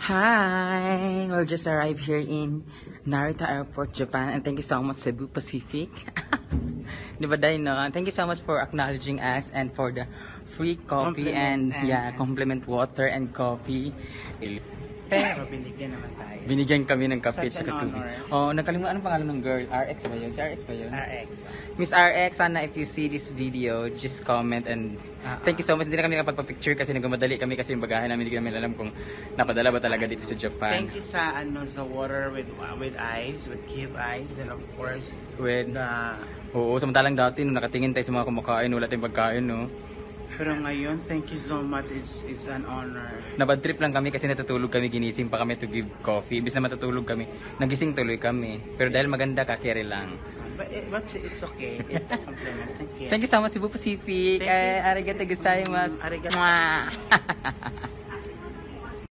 Hi! We just arrived here in Narita Airport, Japan, and thank you so much, Cebu Pacific. Di ba, no? Thank you so much for acknowledging us and for the free coffee and compliment water and coffee. Pero binigyan naman tayo. Binigyan kami ng kape at Such an tubig. honor. Oh, nagkalimutan anong pangalan ng girl? RX ba yun? Si RX ba yun? RX. Miss RX, sana if you see this video, just comment and thank you so much. Hindi na kami nakapagpa-picture kasi nagmamadali kami kasi yung bagahe namin, hindi namin alam kung napadala ba talaga dito sa Japan. Thank you sa sa water with eyes, with cube eyes, and of course With, the. oo, samantalang dati nung nakatingin tayo sa mga kumakain, wala tayong pagkain, no? Pero ngayon, thank you so much. It's an honor. Nabad trip lang kami kasi natutulog kami, ginising pa kami to give coffee. Ibig na matutulog kami, nagising tuloy kami. Pero dahil maganda ka, carry lang. But it's okay. It's a compliment. Thank you. Thank you so much, Cebu Pacific. Thank you. Arigatou gozaimasu. Arigatou. Mwah.